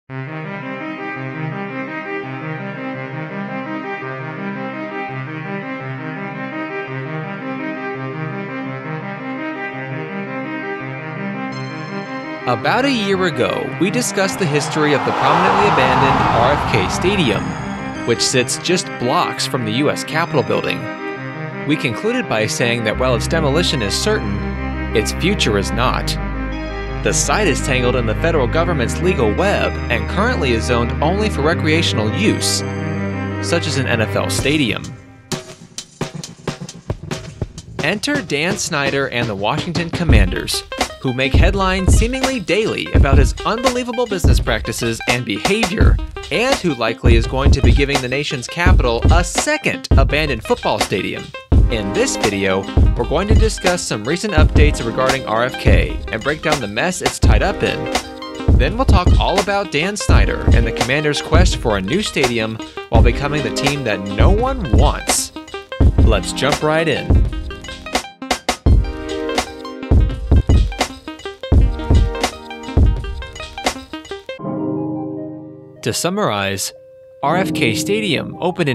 About a year ago, we discussed the history of the prominently abandoned RFK Stadium, which sits just blocks from the U.S. Capitol building. We concluded by saying that while its demolition is certain, its future is not. The site is tangled in the federal government's legal web and currently is zoned only for recreational use, such as an NFL stadium. Enter Dan Snyder and the Washington Commanders, who make headlines seemingly daily about his unbelievable business practices and behavior, and who likely is going to be giving the nation's capital a second abandoned football stadium. In this video, we're going to discuss some recent updates regarding RFK and break down the mess it's tied up in. Then we'll talk all about Dan Snyder and the Commanders' quest for a new stadium while becoming the team that no one wants. Let's jump right in. To summarize, RFK Stadium opened in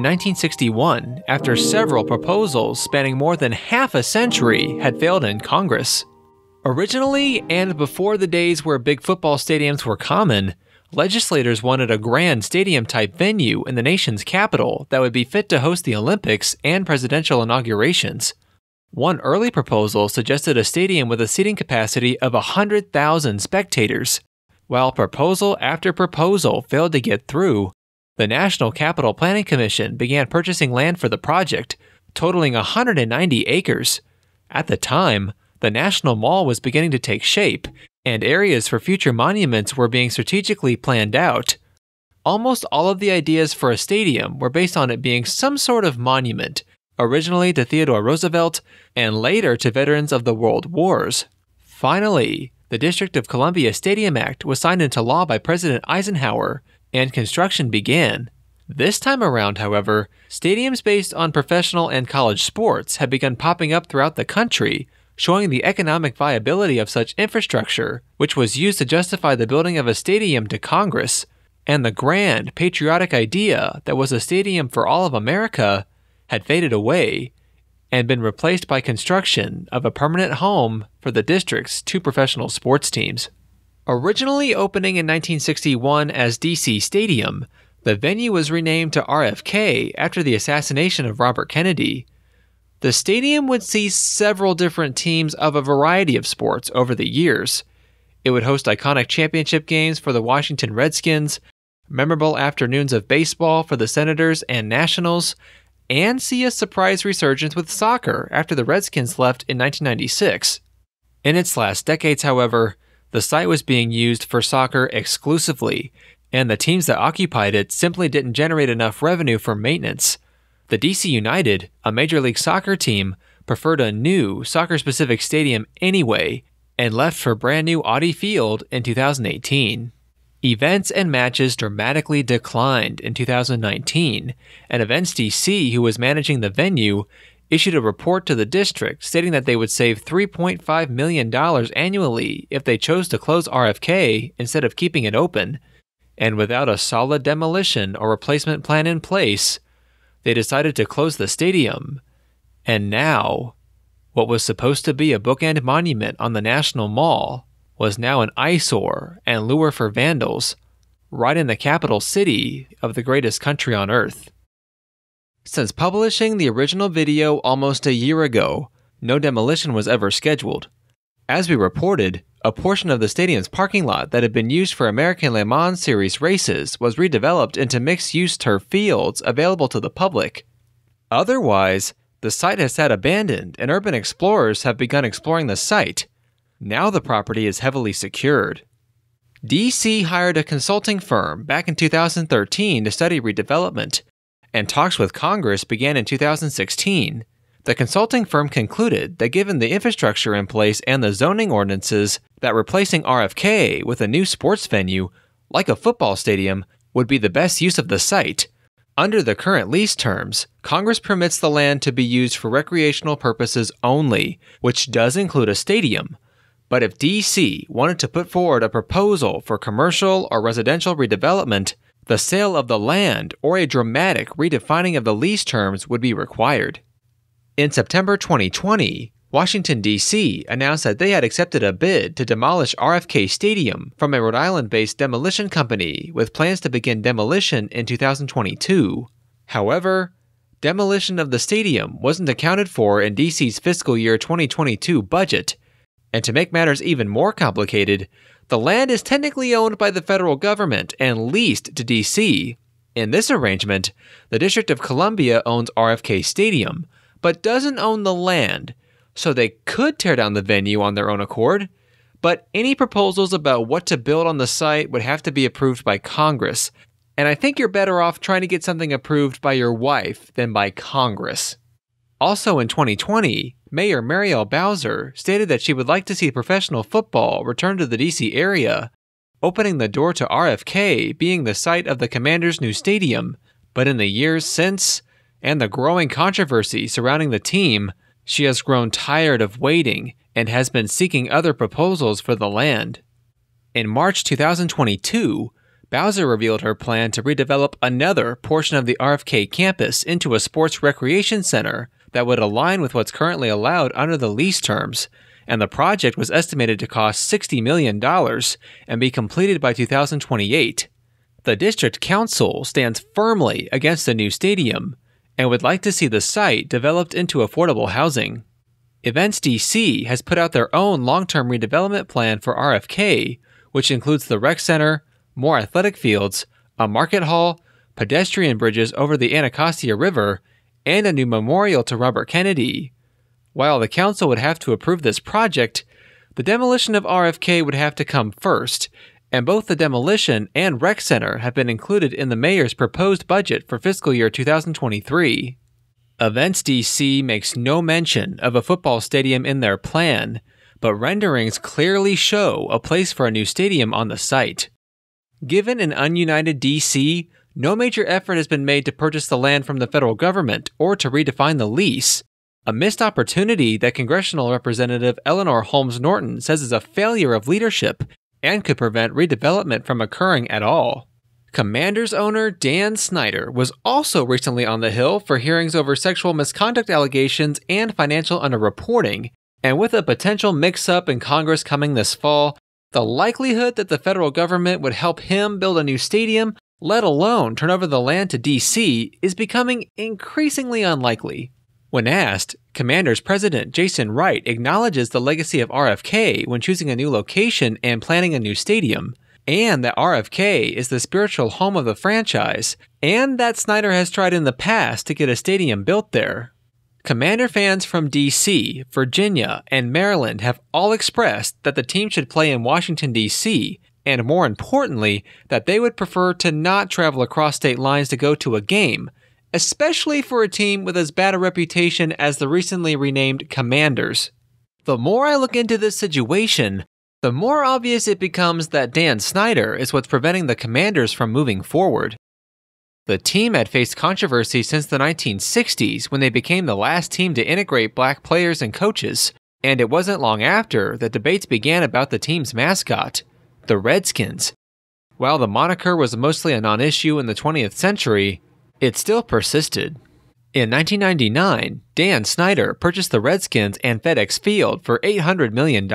1961 after several proposals spanning more than half a century had failed in Congress. Originally, and before the days where big football stadiums were common, legislators wanted a grand stadium-type venue in the nation's capital that would be fit to host the Olympics and presidential inaugurations. One early proposal suggested a stadium with a seating capacity of 100,000 spectators. While proposal after proposal failed to get through, the National Capital Planning Commission began purchasing land for the project, totaling 190 acres. At the time, the National Mall was beginning to take shape, and areas for future monuments were being strategically planned out. Almost all of the ideas for a stadium were based on it being some sort of monument, originally to Theodore Roosevelt, and later to veterans of the World Wars. Finally, the District of Columbia Stadium Act was signed into law by President Eisenhower, and construction began. This time around, however, stadiums based on professional and college sports had begun popping up throughout the country, showing the economic viability of such infrastructure, which was used to justify the building of a stadium to Congress, and the grand, patriotic idea that was a stadium for all of America had faded away and been replaced by construction of a permanent home for the district's two professional sports teams. Originally opening in 1961 as DC Stadium, the venue was renamed to RFK after the assassination of Robert Kennedy. The stadium would see several different teams of a variety of sports over the years. It would host iconic championship games for the Washington Redskins, memorable afternoons of baseball for the Senators and Nationals, and see a surprise resurgence with soccer after the Redskins left in 1996. In its last decades, however, the site was being used for soccer exclusively, and the teams that occupied it simply didn't generate enough revenue for maintenance. The DC United, a Major League Soccer team, preferred a new soccer-specific stadium anyway, and left for brand new Audi Field in 2018. Events and matches dramatically declined in 2019, and Events DC, who was managing the venue, issued a report to the district stating that they would save $3.5 million annually if they chose to close RFK instead of keeping it open. And without a solid demolition or replacement plan in place, they decided to close the stadium. And now, what was supposed to be a bookend monument on the National Mall was now an eyesore and lure for vandals, right in the capital city of the greatest country on earth. Since publishing the original video almost a year ago, no demolition was ever scheduled. As we reported, a portion of the stadium's parking lot that had been used for American Le Mans Series races was redeveloped into mixed-use turf fields available to the public. Otherwise, the site has sat abandoned and urban explorers have begun exploring the site. Now the property is heavily secured. DC hired a consulting firm back in 2013 to study redevelopment, and talks with Congress began in 2016. The consulting firm concluded that given the infrastructure in place and the zoning ordinances, that replacing RFK with a new sports venue, like a football stadium, would be the best use of the site. Under the current lease terms, Congress permits the land to be used for recreational purposes only, which does include a stadium. But if DC wanted to put forward a proposal for commercial or residential redevelopment, the sale of the land or a dramatic redefining of the lease terms would be required. In September 2020, Washington, D.C. announced that they had accepted a bid to demolish RFK Stadium from a Rhode Island-based demolition company with plans to begin demolition in 2022. However, demolition of the stadium wasn't accounted for in D.C.'s fiscal year 2022 budget, and to make matters even more complicated, the land is technically owned by the federal government and leased to D.C. In this arrangement, the District of Columbia owns RFK Stadium, but doesn't own the land, so they could tear down the venue on their own accord, but any proposals about what to build on the site would have to be approved by Congress, and I think you're better off trying to get something approved by your wife than by Congress. Also in 2020, Mayor Muriel Bowser stated that she would like to see professional football return to the DC area, opening the door to RFK being the site of the Commanders' new stadium, but in the years since, and the growing controversy surrounding the team, she has grown tired of waiting and has been seeking other proposals for the land. In March 2022, Bowser revealed her plan to redevelop another portion of the RFK campus into a sports recreation center that would align with what's currently allowed under the lease terms, and the project was estimated to cost $60 million and be completed by 2028. The district council stands firmly against the new stadium and would like to see the site developed into affordable housing. Events DC has put out their own long-term redevelopment plan for RFK, which includes the rec center, more athletic fields, a market hall, pedestrian bridges over the Anacostia River, and a new memorial to Robert Kennedy. While the council would have to approve this project, the demolition of RFK would have to come first, and both the demolition and rec center have been included in the mayor's proposed budget for fiscal year 2023. Events DC makes no mention of a football stadium in their plan, but renderings clearly show a place for a new stadium on the site. Given an ununited DC, no major effort has been made to purchase the land from the federal government or to redefine the lease, a missed opportunity that Congressional Representative Eleanor Holmes Norton says is a failure of leadership and could prevent redevelopment from occurring at all. Commanders owner Dan Snyder was also recently on the Hill for hearings over sexual misconduct allegations and financial underreporting, and with a potential mix-up in Congress coming this fall, the likelihood that the federal government would help him build a new stadium, let alone turn over the land to DC, is becoming increasingly unlikely. When asked, Commanders President Jason Wright acknowledges the legacy of RFK when choosing a new location and planning a new stadium, and that RFK is the spiritual home of the franchise, and that Snyder has tried in the past to get a stadium built there. Commander fans from DC, Virginia, and Maryland have all expressed that the team should play in Washington, D.C., and more importantly, that they would prefer to not travel across state lines to go to a game, especially for a team with as bad a reputation as the recently renamed Commanders. The more I look into this situation, the more obvious it becomes that Dan Snyder is what's preventing the Commanders from moving forward. The team had faced controversy since the 1960s when they became the last team to integrate black players and coaches, and it wasn't long after that debates began about the team's mascot, the Redskins. While the moniker was mostly a non-issue in the 20th century, it still persisted. In 1999, Dan Snyder purchased the Redskins and FedEx Field for $800 million,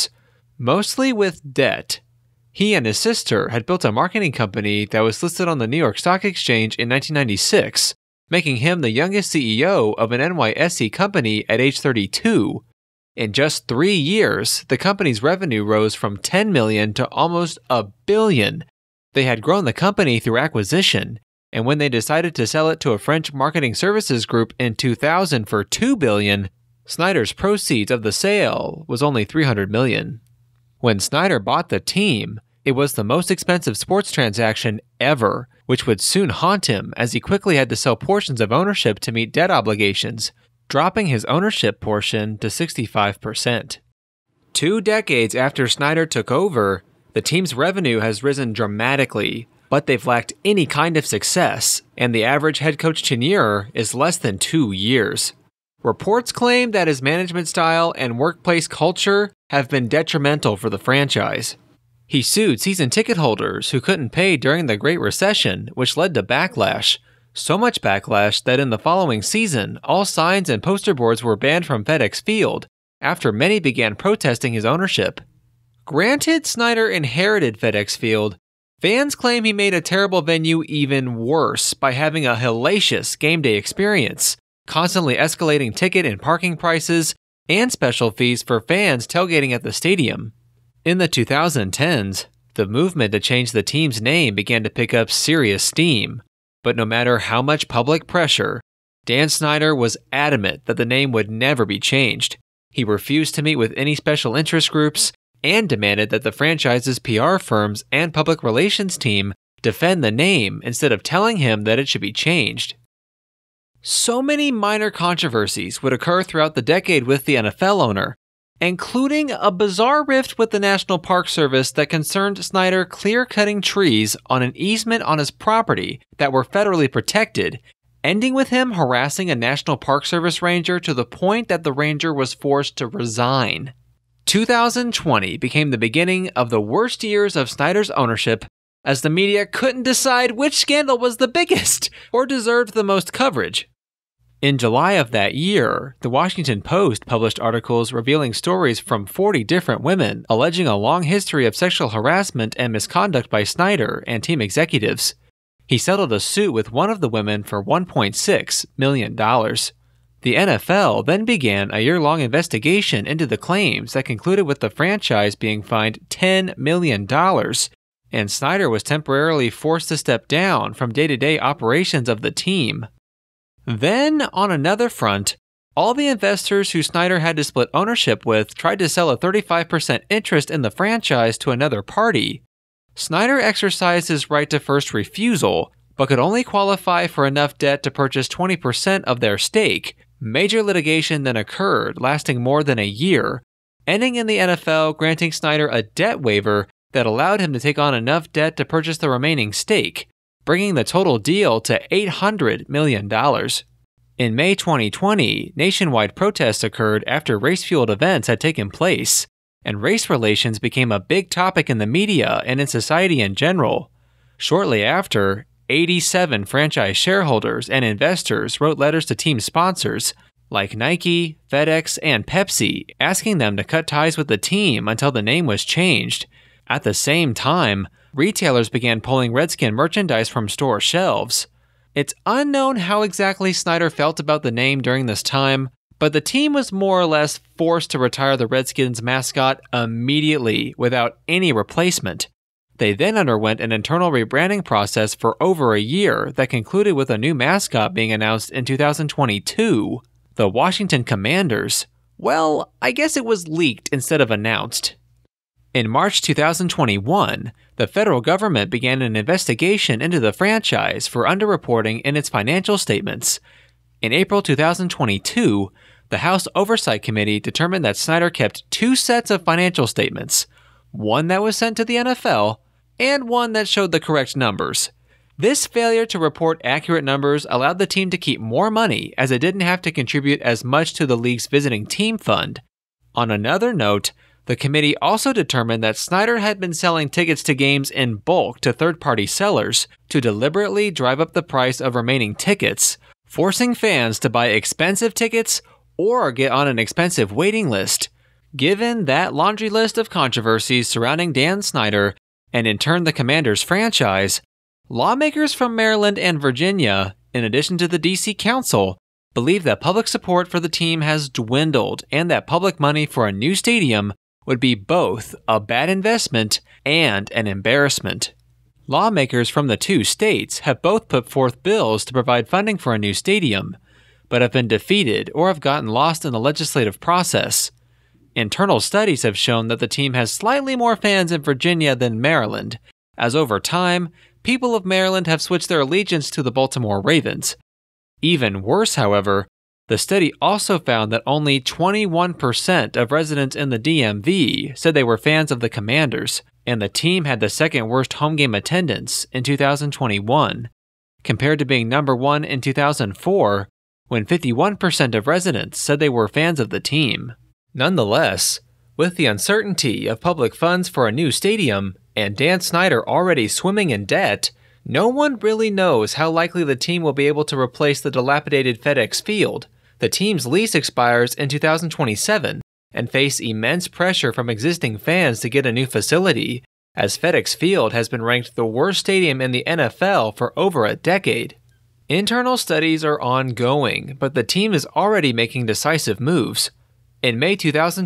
mostly with debt. He and his sister had built a marketing company that was listed on the New York Stock Exchange in 1996, making him the youngest CEO of an NYSE company at age 32. In just 3 years, the company's revenue rose from $10 million to almost $1 billion. They had grown the company through acquisition, and when they decided to sell it to a French marketing services group in 2000 for $2 billion, Snyder's proceeds of the sale was only $300 million. When Snyder bought the team, it was the most expensive sports transaction ever, which would soon haunt him as he quickly had to sell portions of ownership to meet debt obligations, dropping his ownership portion to 65%. 2 decades after Snyder took over, the team's revenue has risen dramatically, but they've lacked any kind of success, and the average head coach tenure is less than 2 years. Reports claim that his management style and workplace culture have been detrimental for the franchise. He sued season ticket holders who couldn't pay during the Great Recession, which led to backlash. So much backlash that in the following season, all signs and poster boards were banned from FedEx Field, after many began protesting his ownership. Granted, Snyder inherited FedEx Field, fans claim he made a terrible venue even worse by having a hellacious game day experience, constantly escalating ticket and parking prices, and special fees for fans tailgating at the stadium. In the 2010s, the movement to change the team's name began to pick up serious steam, but no matter how much public pressure, Dan Snyder was adamant that the name would never be changed. He refused to meet with any special interest groups and demanded that the franchise's PR firms and public relations team defend the name instead of telling him that it should be changed. So many minor controversies would occur throughout the decade with the NFL owner, including a bizarre rift with the National Park Service that concerned Snyder clear-cutting trees on an easement on his property that were federally protected, ending with him harassing a National Park Service ranger to the point that the ranger was forced to resign. 2020 became the beginning of the worst years of Snyder's ownership, as the media couldn't decide which scandal was the biggest or deserved the most coverage. In July of that year, the Washington Post published articles revealing stories from 40 different women alleging a long history of sexual harassment and misconduct by Snyder and team executives. He settled a suit with one of the women for $1.6 million. The NFL then began a year-long investigation into the claims that concluded with the franchise being fined $10 million, and Snyder was temporarily forced to step down from day-to-day operations of the team. Then, on another front, all the investors who Snyder had to split ownership with tried to sell a 35% interest in the franchise to another party. Snyder exercised his right to first refusal, but could only qualify for enough debt to purchase 20% of their stake. Major litigation then occurred, lasting more than a year, ending in the NFL granting Snyder a debt waiver that allowed him to take on enough debt to purchase the remaining stake, bringing the total deal to $800 million. In May 2020, nationwide protests occurred after race-fueled events had taken place, and race relations became a big topic in the media and in society in general. Shortly after, 87 franchise shareholders and investors wrote letters to team sponsors like Nike, FedEx, and Pepsi, asking them to cut ties with the team until the name was changed. At the same time, retailers began pulling Redskin merchandise from store shelves. It's unknown how exactly Snyder felt about the name during this time, but the team was more or less forced to retire the Redskins mascot immediately without any replacement. They then underwent an internal rebranding process for over a year that concluded with a new mascot being announced in 2022, the Washington Commanders. Well, I guess it was leaked instead of announced. In March 2021, the federal government began an investigation into the franchise for underreporting in its financial statements. In April 2022, the House Oversight Committee determined that Snyder kept two sets of financial statements, one that was sent to the NFL and one that showed the correct numbers. This failure to report accurate numbers allowed the team to keep more money as it didn't have to contribute as much to the league's visiting team fund. On another note, the committee also determined that Snyder had been selling tickets to games in bulk to third-party sellers to deliberately drive up the price of remaining tickets, forcing fans to buy expensive tickets or get on an expensive waiting list. Given that laundry list of controversies surrounding Dan Snyder, and in turn the Commanders franchise, lawmakers from Maryland and Virginia, in addition to the DC Council, believe that public support for the team has dwindled and that public money for a new stadium would be both a bad investment and an embarrassment. Lawmakers from the two states have both put forth bills to provide funding for a new stadium, but have been defeated or have gotten lost in the legislative process. Internal studies have shown that the team has slightly more fans in Virginia than Maryland, as over time, people of Maryland have switched their allegiance to the Baltimore Ravens. Even worse, however, the study also found that only 21% of residents in the DMV said they were fans of the Commanders, and the team had the second worst home game attendance in 2021. Compared to being number one in 2004, when 51% of residents said they were fans of the team. Nonetheless, with the uncertainty of public funds for a new stadium and Dan Snyder already swimming in debt, no one really knows how likely the team will be able to replace the dilapidated FedEx Field. The team's lease expires in 2027 and face immense pressure from existing fans to get a new facility, as FedEx Field has been ranked the worst stadium in the NFL for over a decade. Internal studies are ongoing, but the team is already making decisive moves. In May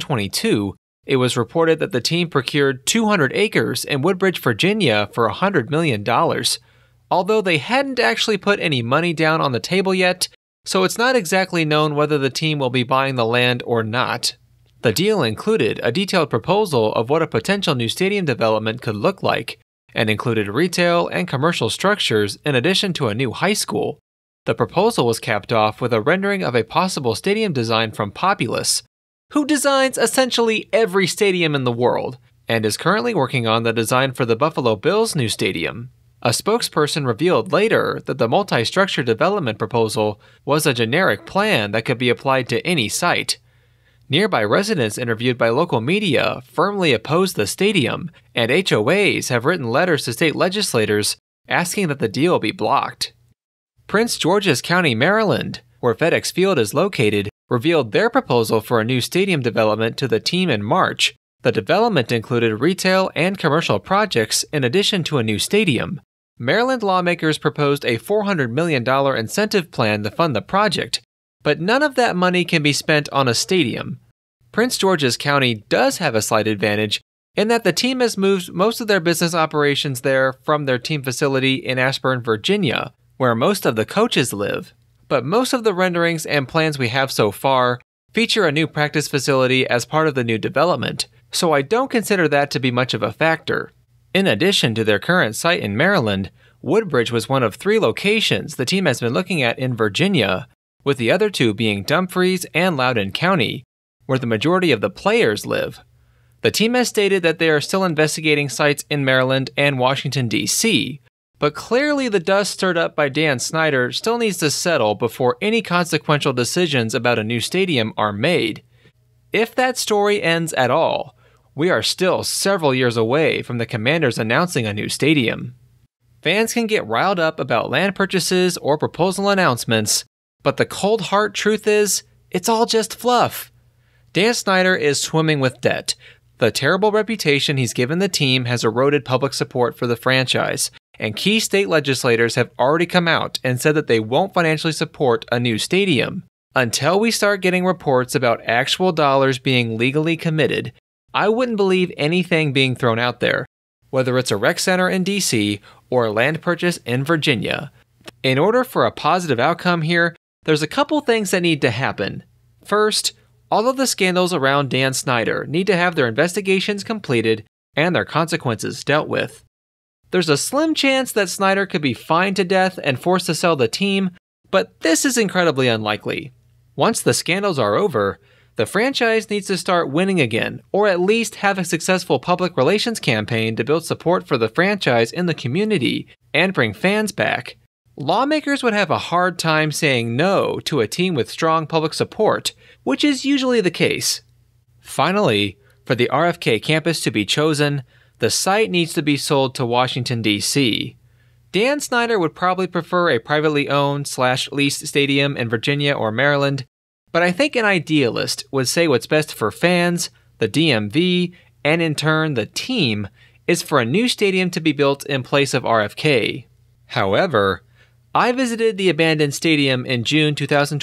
2022, it was reported that the team procured 200 acres in Woodbridge, Virginia for $100 million. Although they hadn't actually put any money down on the table yet, so it's not exactly known whether the team will be buying the land or not. The deal included a detailed proposal of what a potential new stadium development could look like, and included retail and commercial structures in addition to a new high school. The proposal was capped off with a rendering of a possible stadium design from Populous, who designs essentially every stadium in the world, and is currently working on the design for the Buffalo Bills' new stadium. A spokesperson revealed later that the multi-structure development proposal was a generic plan that could be applied to any site. Nearby residents interviewed by local media firmly opposed the stadium, and HOAs have written letters to state legislators asking that the deal be blocked. Prince George's County, Maryland, where FedEx Field is located, revealed their proposal for a new stadium development to the team in March. The development included retail and commercial projects in addition to a new stadium. Maryland lawmakers proposed a $400 million incentive plan to fund the project, but none of that money can be spent on a stadium. Prince George's County does have a slight advantage in that the team has moved most of their business operations there from their team facility in Ashburn, Virginia, where most of the coaches live. But most of the renderings and plans we have so far feature a new practice facility as part of the new development, so I don't consider that to be much of a factor. In addition to their current site in Maryland, Woodbridge was one of 3 locations the team has been looking at in Virginia, with the other 2 being Dumfries and Loudoun County, where the majority of the players live. The team has stated that they are still investigating sites in Maryland and Washington, D.C., but clearly the dust stirred up by Dan Snyder still needs to settle before any consequential decisions about a new stadium are made. If that story ends at all, we are still several years away from the Commanders announcing a new stadium. Fans can get riled up about land purchases or proposal announcements, but the cold hard truth is, it's all just fluff. Dan Snyder is swimming with debt. The terrible reputation he's given the team has eroded public support for the franchise, and key state legislators have already come out and said that they won't financially support a new stadium. Until we start getting reports about actual dollars being legally committed, I wouldn't believe anything being thrown out there, whether it's a rec center in DC or a land purchase in Virginia. In order for a positive outcome here, there's a couple things that need to happen. First, all of the scandals around Dan Snyder need to have their investigations completed and their consequences dealt with. There's a slim chance that Snyder could be fined to death and forced to sell the team, but this is incredibly unlikely. Once the scandals are over, the franchise needs to start winning again, or at least have a successful public relations campaign to build support for the franchise in the community and bring fans back. Lawmakers would have a hard time saying no to a team with strong public support, which is usually the case. Finally, for the RFK campus to be chosen, the site needs to be sold to Washington, D.C. Dan Snyder would probably prefer a privately owned/leased stadium in Virginia or Maryland, but I think an idealist would say what's best for fans, the DMV, and in turn the team, is for a new stadium to be built in place of RFK. However, I visited the abandoned stadium in June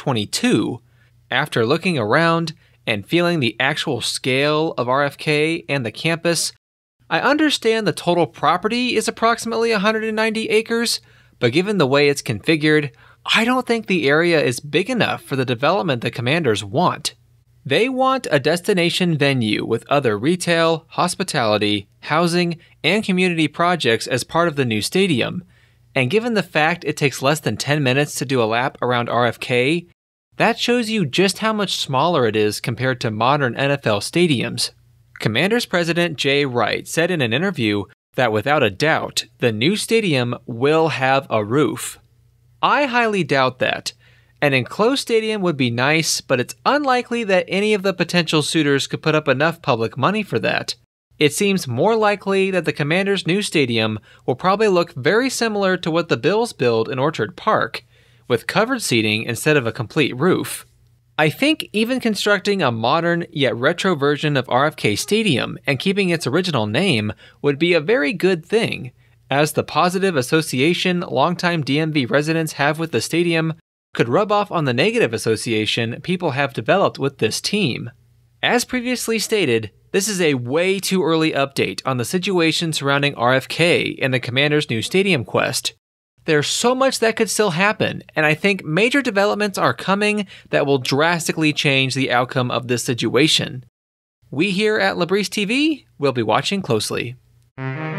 2022. After looking around and feeling the actual scale of RFK and the campus, I understand the total property is approximately 190 acres, but given the way it's configured, I don't think the area is big enough for the development the Commanders want. They want a destination venue with other retail, hospitality, housing, and community projects as part of the new stadium, and given the fact it takes less than 10 minutes to do a lap around RFK, that shows you just how much smaller it is compared to modern NFL stadiums. Commanders president Jay Wright said in an interview that without a doubt, the new stadium will have a roof. I highly doubt that, An enclosed stadium would be nice, but it's unlikely that any of the potential suitors could put up enough public money for that. It seems more likely that the Commanders' new stadium will probably look very similar to what the Bills build in Orchard Park, with covered seating instead of a complete roof. I think even constructing a modern yet retro version of RFK Stadium and keeping its original name would be a very good thing, as the positive association longtime DMV residents have with the stadium could rub off on the negative association people have developed with this team. As previously stated, this is a way too early update on the situation surrounding RFK and the Commanders' new stadium quest. There's so much that could still happen, and I think major developments are coming that will drastically change the outcome of this situation. We here at Labrise TV will be watching closely.